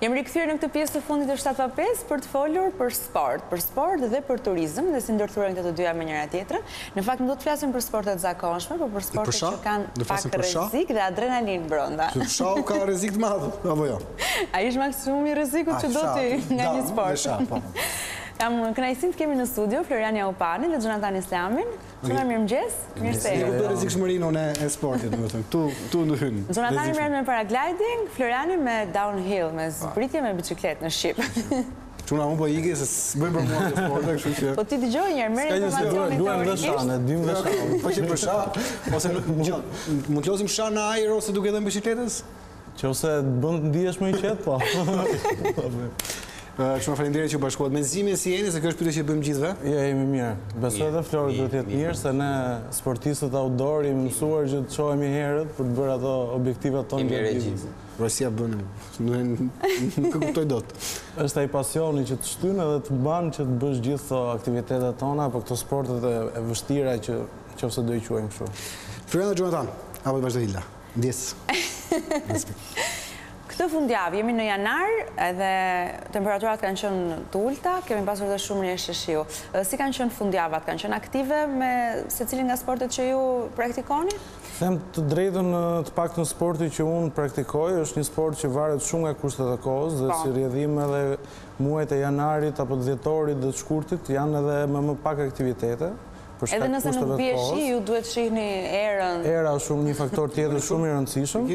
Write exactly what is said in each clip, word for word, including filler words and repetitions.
Jemi rikthyer në këtë pjesë të fundit të shtatë pa pesë për të folur për sport, për sport dhe për turizëm, dhe si ndërthuren këto të dyja me njëra tjetrën. Në fakt, nuk do të flasim për sportet zakonshme, por për sportet që kanë pak rrezik dhe adrenalin brenda. Që fshau ka rrezik të madh, apo jo? Ai është maksimumi i rrezikut që do ti nga një sport. Kam kënaqësinë të kemi në studio Florian Jaupani dhe Jonathan Islamin. Shumë mirëmëngjes. Mirë se erdhi. Do rrezikshmërinë e sportit, domethënë. Tu tu ndhyn. Jonathan merret me paragliding, Floriani me downhill, me zbritje me biçikletë në Shqip. Çuna unë po ikë se s'bëjmë për mua të sportit, kështu që. Po ti dëgjoj një herë, merr informacionin duan veshane, dy veshane. Po që për shah, ose mund të lozim shah në ajër ose duke dhënë biçikletës? Qose bën të ndihesh më i qetë, po. Shumë faleminderit që u bashkohet me Zimi, si jeni, se kjo është pyetje që bëjmë gjithëve? Jo, jemi mirë. Besoj edhe Flori do të jetë mirë, se ne sportistët outdoor jemi mësuar që të shohemi herët për të bërë ato objektivat tonë gjatë. Rosia bën, nuk e kuptoj dot. Është ai pasioni që të shtyn edhe të bën që të bësh gjithë këto aktivitetet tona, apo këto sportet e vështira që nëse do i quajmë kështu. Florian dhe Jonathan, apo vazhdo Hilda. Ndjes. Këtë fundjavë jemi në janar edhe temperaturat kanë qenë të ulta, kemi pasur dhe shumë rreshtë shiu. Si kanë qenë fundjavat? Kanë qenë aktive me secilin nga sportet që ju praktikoni? Them të drejtën, të paktën sporti që unë praktikoj është një sport që varet shumë nga kushtet e kohës dhe si rrjedhim edhe muajt e janarit apo të dhjetorit dhe të shkurtit janë edhe me më pak aktivitete. Edhe nëse nuk bie shi, ju duhet shihni erën. Era është shumë një faktor tjetër shumë i rëndësishëm.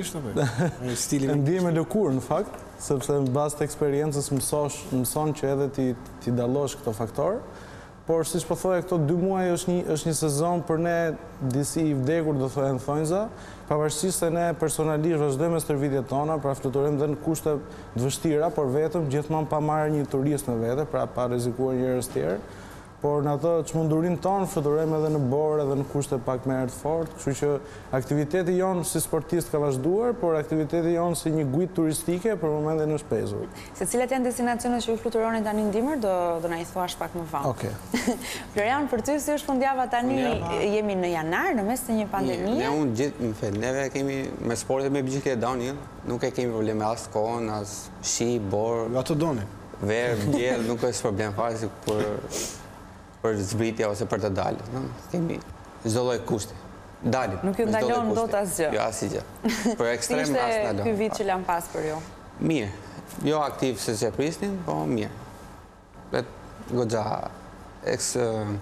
Ndihem me lëkurë në fakt, sepse në bazë të eksperiencës mëson që edhe ti dallosh këto faktor. Por siç po thoya, këto dy muaj është një është një sezon për ne disi i vdekur, do thonë thonjza, pavarësisht se ne personalisht vazhdojmë me stërvitjet tona, pra fluturojmë dhe në kushte të vështira, por vetëm gjithmonë pa marrë një turist me vete, pra pa rrezikuar njerëz tjerë. Por në ato çmundurinë tonë fluturojmë edhe në borë edhe në kushte pak më të fortë, kështu që aktiviteti jonë si sportist ka vazhduar, por aktiviteti jonë si një guid turistike për momentin është pezur. Se cilat janë destinacionet që ju fluturoni tani në dimër, do do na i thuash pak më vonë. Okej. Florian, për ty si është fundjava tani? Jemi në janar, në mes të një pandemie. Ne unë gjithë, në fakt, neve kemi me sportet me biçikletë downhill, nuk e kemi probleme as kohën, as shi, borë. Ato doni. Verë, diell, nuk është problem fare si për për zbritja ose për të dalë. Kemi çdo lloj kushti. Dalim. Nuk ju ndalon dot asgjë. Jo, asgjë. Për ekstrem as ndalon. Ky vit që lan pas për ju. Mirë. Jo aktiv se që prisnin, po mirë. Vet goxha ex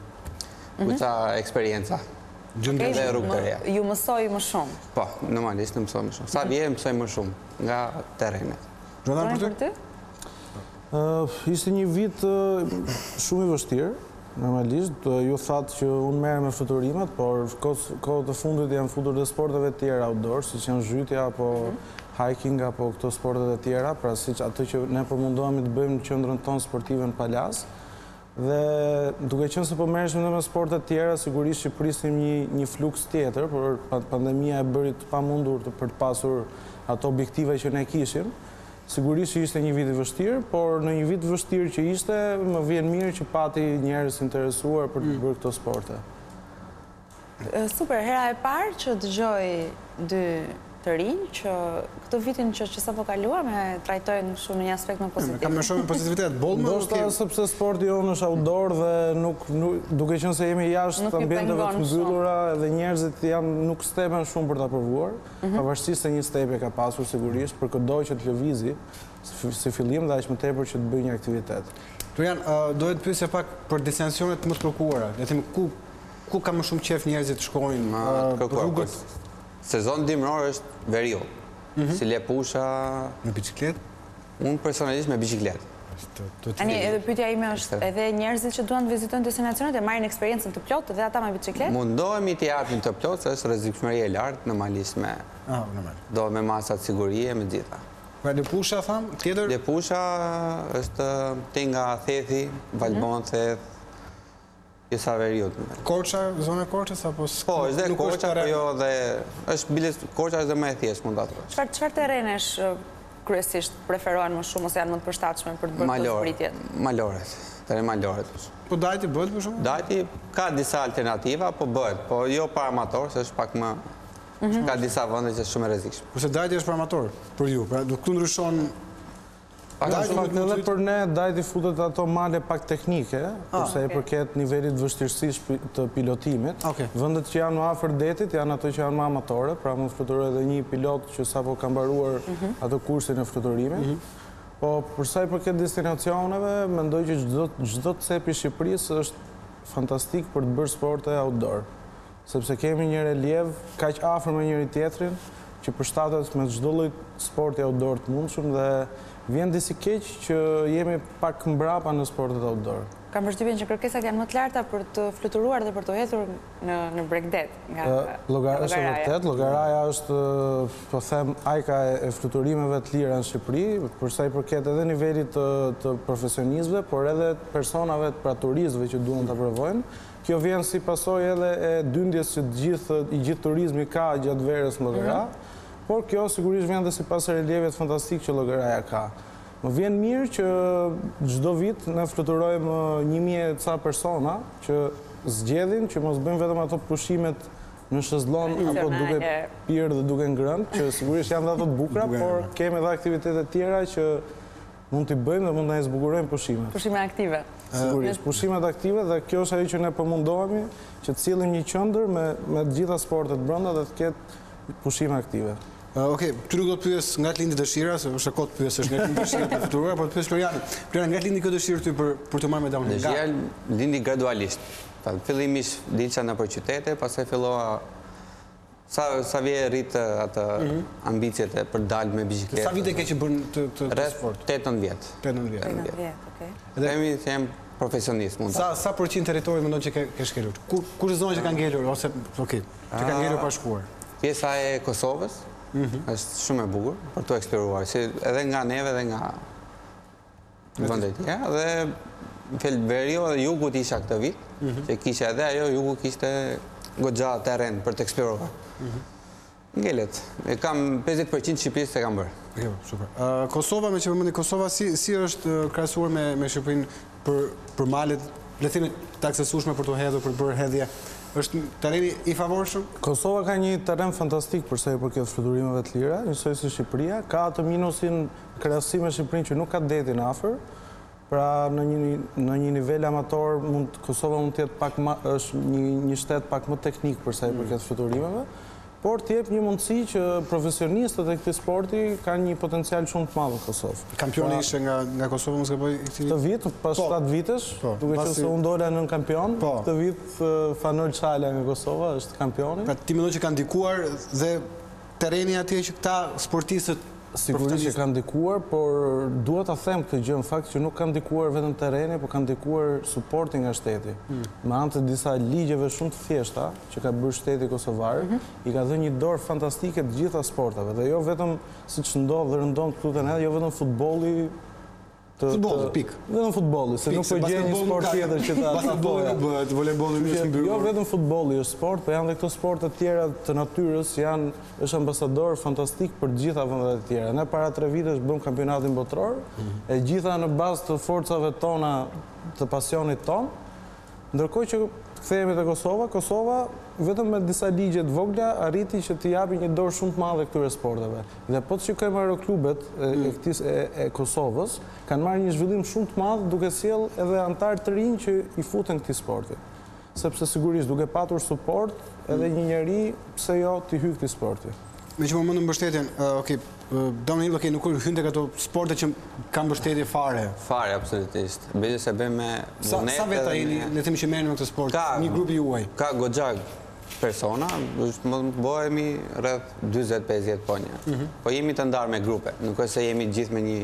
goxha eksperienca. Gjendë dhe rrugë të reja. Ju mësoj më shumë. Po, normalisht mësoj më shumë. Sa vjen mësoj më shumë nga terrenet. Jonathan për ty? Ishte një vit shumë i vështirë. Normalisht, ju thatë që unë merrem me fluturimet, por kohët e fundit janë futur dhe sporteve tjera outdoor, si që janë zhytja, apo hiking, apo këto sportet e tjera, pra si që atë që ne përmundohemi të bëjmë në qendrën tonë sportive në Palas. Dhe duke qenë se po merreshim me sportet tjera, sigurisht që prisnim një fluks tjetër, por pandemia e bëri të pamundur për të pasur ato objektive që ne kishim. Sigurisht që ishte një vit i vështirë, por në një vit vështirë që ishte, më vjen mirë që pati njerëz interesuar për të bërë këto sporte. Super, hera e parë që dëgjoj dy të rinj që këtë vitin që që sapo kaluar me trajtojnë shumë në një aspekt më pozitiv. Kam më shumë pozitivitet, boll më. Ndoshta sepse sporti jonë është outdoor dhe nuk duke qenë se jemi jashtë ambienteve të mbyllura dhe njerëzit janë nuk stepen shumë për ta provuar, pavarësisht se një stepje ka pasur sigurisht për çdo që të lëvizi si fillim dhe aq më tepër që të bëjë një aktivitet. Florian, dohet të pyesja pak për destinacionet më të kërkuara. Le të themi ku ku ka më shumë qef njerëzit të shkojnë në rrugët. Sezon dimror është verill. Si Lepusha... Me bicikletë? Unë personalisht me bicikletë. Ani, edhe pyetja ime është, edhe njerëzit që duan të vizitojnë destinacionet e marrin eksperiencën të plotë dhe ata me bicikletë? Mundohemi të japim të plotë, se është rrezikshmëria e lartë, normalisht me... Ah, normal. Do me masat sigurie, me gjitha. Pra Lepusha, tham, tjetër? Lepusha është tinga Thethi, Valbon, Theth, Jesa veriut. Korça, zona Korçës apo po, është dhe Korça, po jo dhe është bilet Korça është dhe më e thjeshtë mund ta thuash. Çfarë çfarë terrenesh kryesisht preferohen më shumë ose janë më të përshtatshme për të bërë këto zbritjet? Maloret. Terren maloret. Po dajti bëhet për shkak? Dajti ka disa alternativa, po bëhet, po jo për amator, se është pak më ka disa vende që është shumë e rrezikshme. Kurse dajti është për amator, për ju. Pra, do këtu ndryshon Edhe për ne dajti futet ato male pak teknike, përsa i përket nivelit vështirësisht të pilotimit. Vëndet që janë më afër detit janë ato që janë më amatore, pra më fluturoj edhe një pilot që sapo ka mbaruar ato kursin e fluturimit. Po përsa i përket destinacioneve, mendoj që çdo cep i Shqipërisë është fantastik për të bërë sporte outdoor. Sepse kemi një relief kaq afër me njëri tjetrin që përshtatet me çdo lloj sporti outdoor të mundshëm dhe vjen disi keq që jemi pak mbrapa në sportet outdoor. Kam përshtypjen që kërkesat janë më të larta për të fluturuar dhe për të hedhur në Bregdet. Është vërtet, llogaraja është, po them, ajka e fluturimeve të lira në Shqipëri, përsa i përket edhe nivelit të profesionistëve, por edhe personave, pra turistëve që duan ta provojnë. Kjo vjen si pasojë edhe e dyndjes që i gjithë turizmi ka gjatë verës në llogara, por kjo sigurisht vjen dhe si pas reliefit fantastik që llogaraja ka. Më vjen mirë që çdo vit ne fluturojmë një mijë ca persona që zgjedhin që mos bëjmë vetëm ato pushimet në shezllon apo duke pirë dhe duke ngrënë, që sigurisht janë dhe ato të bukura, por kemi edhe aktivitete tjera që mund t'i bëjmë dhe mund na zbukurojmë pushimet. Pushime aktive. Sigurisht, pushimet aktive dhe kjo është ajo që ne përmundohemi që të cilëm një qendër me të gjitha sportet brenda dhe të ketë pushime aktive. Okej, ty nuk do të pyes nga të lindi dëshira, se është akot pyes është nga të lindi dëshira të fluturuar, por të pyes Florianin. Florian, nga të lindi kjo dëshirë ty për të marrë medalën? Dëshira lindi gradualisht. Fillimisht dilça nëpër qytete, pastaj fillova sa vje rritë atë ambicjet për dalë me bicikletë. Sa vite ke që bën të sport? tetëdhjetë vjet. tetëdhjetë vjet, okej. Themi se jam profesionist mund. Sa sa përqind territori mendon që ke shkelur? Kur zonë që ka ngelur ose okej, që ka ngelur pa shkuar? Pjesa e Kosovës është shumë e bukur për të eksploruar, si edhe nga neve dhe nga vendet tjera, dhe Felberio dhe jugut isha këtë vit, që kisha edhe ajo, jugu kishte goxha terren për të eksploruar. Ngelet, kam pesëdhjetë përqind Shqipërisë se kam bërë. Okej, super. Kosova, me që përmendi Kosova, si është krahasuar me Shqipërinë për malet, le të themi të aksesueshme për të hedhur, për të bërë hedhje? Është terreni i favorshëm? Kosova ka një terren fantastik përsa i përket fluturimeve të lira, njësoj si Shqipëria, ka atë minusin krahasim me Shqipërinë që nuk ka detin afër, pra në një nivel amator Kosova mund të jetë pak është një shtet pak më teknik përsa i përket fluturimeve, por t'jep një mundësi që profesionistët e këtij sporti kanë një potencial shumë të madh në Kosovë. Kampioni ishte nga Kosova, mos gaboj këtij? Këtë vit, pas shtatë vitesh, duke që se u ndola nën kampion, këtë vit Fanol Çala nga Kosova është kampioni. Pra ti mendon që kanë ndikuar dhe terreni atje që këta sportistët sigurisht që kanë ndikuar, por duhet ta them këtë gjë në fakt që nuk kanë ndikuar vetëm terreni, por kanë ndikuar suporti nga shteti. Me anë të disa ligjeve shumë të thjeshta që ka bërë shteti kosovar, i ka dhënë një dorë fantastike të gjitha sporteve, dhe jo vetëm siç ndodh dhe rëndon këtu te ne, jo vetëm futbolli. Futbolli, pik. Vetëm futbolli, se nuk po gjen një sport tjetër që ta futbolli nuk bëhet, voleybolli nuk është mbyllur. Jo vetëm futbolli është sport, por janë edhe këto sporte të tjera të natyrës, janë është ambasador fantastik për të gjitha vendet e tjera. Ne para tre vitesh bëm kampionatin botror, e gjitha në bazë të forcave tona, të pasionit ton, ndërkohë që kthehemi te Kosova, Kosova vetëm me disa ligje të vogla arriti që të japi një dorë shumë të madhe këtyre sporteve. Dhe po të shikojmë aeroklubet e Kosovës, kanë marrë një zhvillim shumë të madh duke sjell edhe antar të rinj që i futen këtij sporti. Sepse sigurisht duke patur suport edhe një njeri pse jo të hyj këtij sporti. Me që më mëndë mbështetjen, okej, downhill, okej, nuk hyn tek ato sporte që kanë mbështetje fare. Fare, absolutisht. Bëjë se bëjmë me vullnet. Sa veta jeni, le të themi që merreni me këtë sport, një grup juaj? Ka goxha persona, bëhemi rreth dyzet pesëdhjetë po një. Po jemi të ndarë me grupe, nuk është se jemi gjithë me një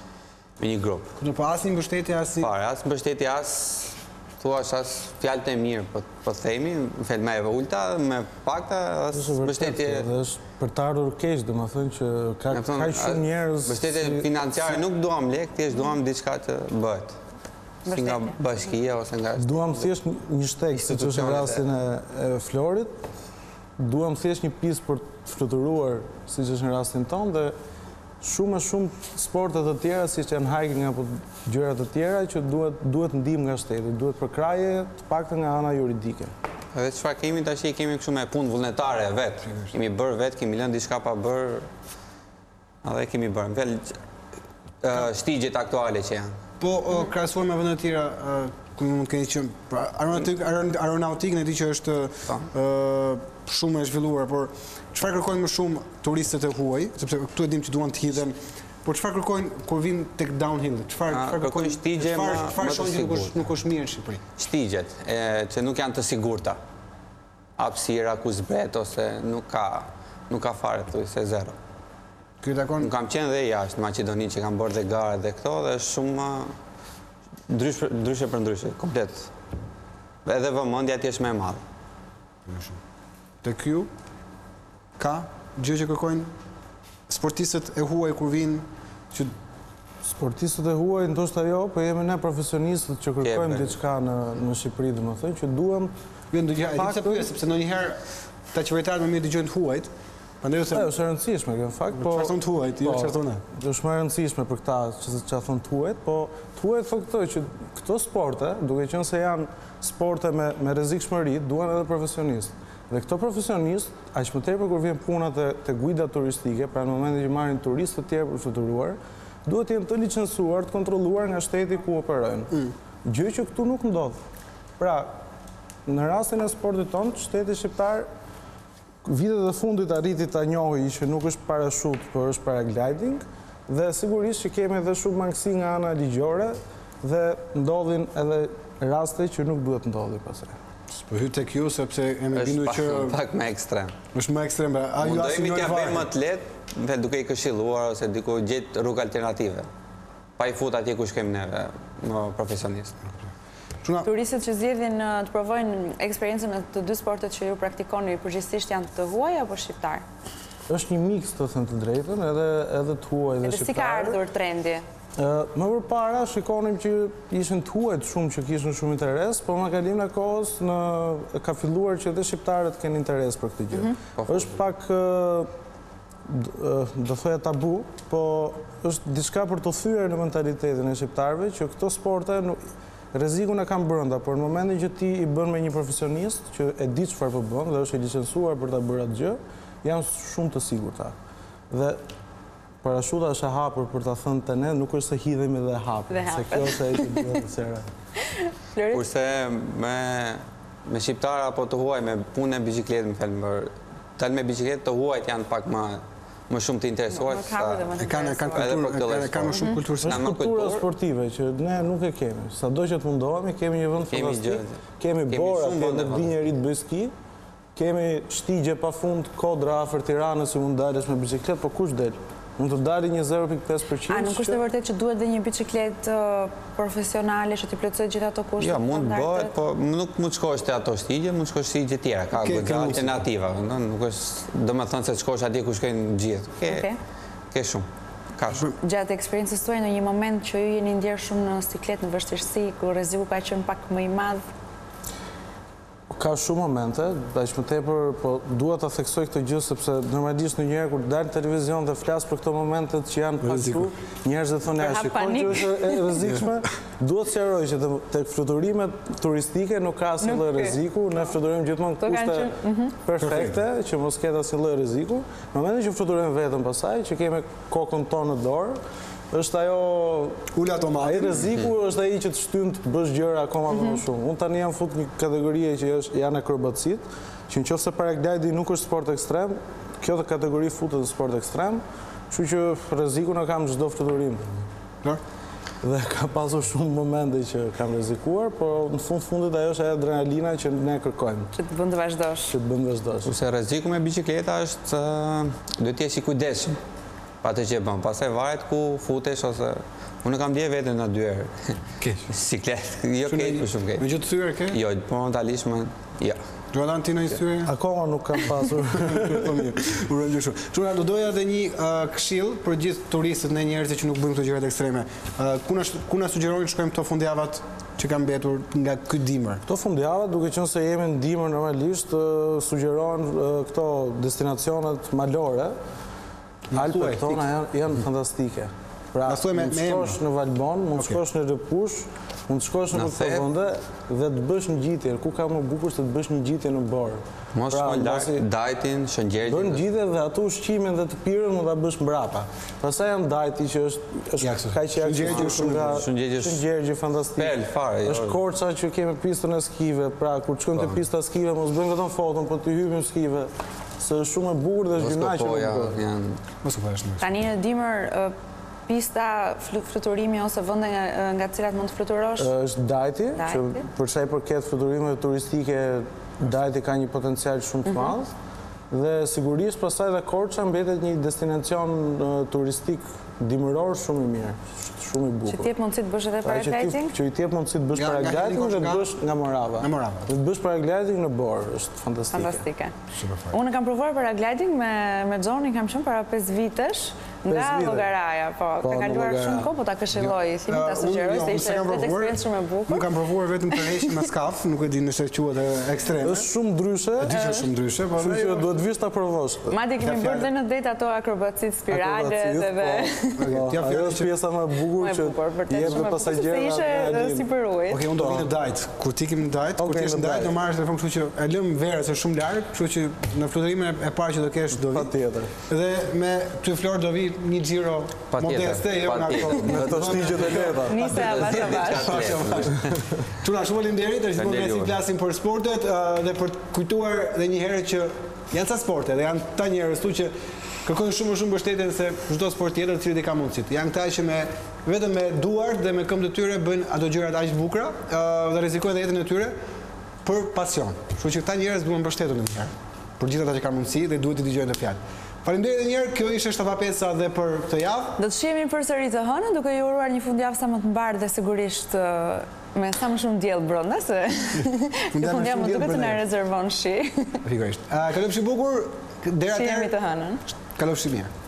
me një grup. Nuk po asnjë mbështetje as si fare, as mbështetje as thuash as fjalët e mirë, po themi, fjalë më e ulta, me pakta as mbështetje. Është për të ardhur keq, domethënë që ka ka shumë njerëz. Mbështetje financiare nuk duam lek, thjesht duam diçka që bëhet. Si nga bashkia ose nga duam thjesht një shteg, siç është në rastin e Florit. Duam thjesht një pistë për të fluturuar, siç është në rastin tonë, dhe shumë e shumë sporte të tjera, siç janë hiking apo gjëra të tjera që duhet duhet ndihmë nga shteti, duhet përkraje të paktën nga ana juridike. Edhe çfarë kemi tash, kemi kështu me punë vullnetare vet. Kemi bërë vet, kemi lënë diçka pa bërë. Edhe kemi bërë. Vel shtigjet aktuale që janë. Po, krahasuar me vendet tjera, ku mund keni qenë aeronautikë, ne di që është shumë e zhvilluar, por çfarë kërkojnë më shumë turistët e huaj, sepse këtu e dim që duan të hidhen, por çfarë kërkojnë kur vinë tek downhill? Çfarë kërkojnë shtigje më çfarë shohin që nuk është mirë në Shqipëri? Shtigjet, që nuk janë të sigurta. Hapësira ku zbret ose nuk ka nuk ka fare, thuajse zero. Nuk kam qenë dhe jashtë në Maqedoni që kam bërë dhe gare dhe këto, dhe shumë ndryshe për ndryshe, komplet. Edhe vëmendja ti është më e madhe. Te kjo ka gjë që kërkojnë sportistët e huaj kur vinë që sportistët e huaj ndoshta jo, po jemi ne profesionistët që kërkojmë diçka në në Shqipëri, domethënë që duam jo ndonjëherë, sepse ndonjëherë ta qeveritarët më mirë dëgjojnë të huajt. Ajo është e rëndësishme kjo në fakt, po çfarë thon të huajt, jo çfarë thonë. Është më e rëndësishme për këta që çfarë thon të huajt, po të huajt thonë këto që këto sporte, duke qenë se janë sporte me me rrezikshmëri, duan edhe profesionistë. Dhe këto profesionistë, aq më tepër kur vjen puna te te guida turistike, pra në momentin që marrin turistë të tjerë për fluturuar, duhet të jenë të licencuar, të kontrolluar nga shteti ku operojnë. Gjë që këtu nuk ndodh. Pra, në rastin e sportit tonë, shteti shqiptar vitet e fundit arriti ta njohë që nuk është parashut, por është paragliding, dhe sigurisht që kemi edhe shumë mangësi nga ana ligjore dhe ndodhin edhe raste që nuk duhet ndodhi pastaj. Po hyj tek ju sepse jemi bindur që është pak më ekstrem. Është më ekstrem, a ju asnjë t'ia bëjmë më të lehtë, vetë duke i këshilluar ose diku gjet rrugë alternative. Pa i fut atje ku shkem neve, më profesionistë. Turistët që zgjedhin të provojnë eksperiencën e të dy sportet që ju praktikoni përgjithsisht janë të huaj apo shqiptar? Është një miks, të them të drejtën, edhe edhe të huaj dhe shqiptar. Edhe si ka ardhur trendi? Më përpara shikonim që ishin të huajt shumë që kishin shumë interes, por me kalimin e kohës ka filluar që edhe shqiptarët kenë interes për këtë gjë. Është pak do thoja tabu, po është diçka për të thyer në mentalitetin e shqiptarëve që këto sporte rrezikun e kanë brenda, por në momentin që ti i bën me një profesionist që e di çfarë po bën dhe është i licencuar për ta bërë atë gjë, janë shumë të sigurta. Dhe parashuta është e hapur për ta thënë te ne, nuk është se hidhemi dhe hapim, se kjo është ajo që duhet të sera. Kurse me me shqiptar apo të huaj me punën e biçikletë, më fal, dal me biçikletë të huajt janë pak më më shumë të interesuar se e kanë kanë kulturë, kanë më shumë kulturë, është kultura sportive që ne nuk e kemi. Sado që të mundohemi, kemi një vend fantastik, kemi bora, kemi di njëri të bëj ski, kemi shtigje pafund, kodra afër Tiranës që mund dalësh me biçikletë, po kush del? Mund të dali një zero pikë pesë përqind. A nuk është e vërtet që duhet dhe një biçikletë profesionale që t'i plotësoj gjithë ato kushte? Jo, mund bëhet, po nuk mund shkosh te ato shtigje, mund shkosh shtigje tjera, ka alternativa, nuk është domethënë se shkosh atje ku shkojnë gjithë. Ke shumë. Ka shumë. Gjatë eksperiencës tuaj në një moment që ju jeni ndjerë shumë në siklet në vështirësi, ku rreziku ka qenë pak më i madh? Ka shumë momente, aq më tepër, po dua ta theksoj këtë gjë sepse normalisht ndonjëherë kur dal në televizion dhe flas për këto momentet që janë pak kështu, njerëzit thonë ja shikoj që është e rrezikshme, duhet të sqaroj që tek fluturimet turistike nuk ka asnjë lloj rreziku, ne fluturojmë gjithmonë kushte perfekte që mos ketë asnjë lloj rreziku. Në momentin që fluturojmë vetëm pasaj, që kemi kokën tonë në dorë, është ajo ul automatik. Ai rreziku është ai që të shtyn të bësh gjëra akoma më shumë. Unë tani jam fut një kategori që është janë akrobacitë, që nëse paragliding nuk është sport ekstrem, kjo kategori futet në sport ekstrem, kështu që rrezikun e kam çdo fluturim. Dhe ka pasur shumë momente që kam rrezikuar, por në fund fundit ajo është ajo adrenalina që ne kërkojmë. Që të bën të vazhdosh. Që të bën të vazhdosh. Kurse rreziku me biçikleta është duhet të jesh i kujdesshëm. Pa të që bëm, pasaj varet ku futesh ose... Unë kam dje vetën në dy herë. Keq. Siklet, jo keq, për shumë keq. Me gjithë thyrë ke? Jo, momentalisht më... Jo. Gjodan ti në një thyrë? Akoma nuk kam pasur. Po mirë, uroj gjë shumë. Shumë, do doja edhe një këshill për gjithë turistët në njerëzit që nuk bëjmë këto gjërat ekstreme. Ku na sugjerojnë të shkojmë këto fundjavat që kanë mbetur nga ky dimër? Këto fundjava, duke qenë se jemi në dimër normalisht, sugjerojnë këto destinacionet malore. Alpet tona janë fantastike. Pra, mund të shkosh në Valbon, mund të shkosh në Repush, mund të shkosh në këtë vënde dhe të bësh një gjitje. Ku ka më bukur se të bësh një gjitje në Borë. Mos shkon larg Dajtin, Shëngjergjin. Bën gjitje dhe ato ushqimin dhe të pirën mund ta bësh mbrapa. Pastaj janë Dajti që është është kaq i aktuar shumë nga Shëngjergji fantastik. Pel fare. Është Korça që kemi pistën e skive, pra kur të shkojmë te pista e skive mos bëjmë vetëm foton, por të hyjmë në skive. Se është shumë e bukur dhe është gjynaqe. Mos u bësh. Tani në dimër pista fluturimi ose vende nga të cilat mund të fluturosh? Është Dajti, që për sa i përket fluturimeve turistike, Dajti ka një potencial shumë të madh dhe sigurisht pastaj edhe Korça mbetet një destinacion turistik dimëror shumë i mirë, shumë i bukur. Që t'jep mundësi të bësh edhe paragliding? Që i t'jep mundësi të bësh paragliding dhe të bësh nga Morava. Nga Morava. Dhe të bësh paragliding në Borë, është fantastike. Fantastike. Unë kam provuar paragliding me Xhonin, kam qenë para pesë vitesh nga Llogaraja, po, ka kaluar shumë kohë, po ta këshilloj, si ta sugjeroj se ishte vetë eksperiencë shumë e bukur. Unë kam provuar vetëm të rreshim me skaf, nuk e di nëse quhet ekstreme. Është shumë ndryshe. E di që është shumë ndryshe, po kështu që duhet vish ta provosh. Madje kemi bërë dhe në det ato akrobacitë spirale dhe ajo është pjesa më e bukur që jep me pasagjerë. Ishte si për ujë. Okej, unë do vi në Dajt. Kur ti kemi në Dajt, kur ti je në Dajt, do marrësh telefon, kështu që e lëm verën se shumë larg, kështu që në fluturimin e parë që do kesh do vi. Patjetër. Dhe me ty Flor do vi një xhiro modeste, jo nga ato me to shtigjet e lehta. Nise avash avash. Çuna, shumë faleminderit, është momenti të flasim për sportet dhe për të kujtuar edhe një herë që janë ca sporte dhe janë ta njerëz këtu që kërkojnë shumë shumë mbështetje se çdo sport tjetër i cili ka mundësitë. Janë këta që me vetëm me duart dhe me këmbët e tyre bëjnë ato gjërat aq të bukura dhe rrezikojnë jetën e tyre për pasion. Kështu që këta njerëz duhen mbështetur një herë për gjithë ata që kanë mundësi dhe duhet të dëgjojnë të fjalë. Faleminderit edhe një herë, kjo ishte shtatapesa dhe për këtë javë. Do të shihemi përsëri të hënën duke ju uruar një fundjavë sa më të mbarë dhe sigurisht me sa më shumë diell brenda se kjo fundjavë mund duket të na rezervon shi. Pikërisht. Kalofshi bukur, deri atëherë. Shihemi të hënën. Kalofshi mirë.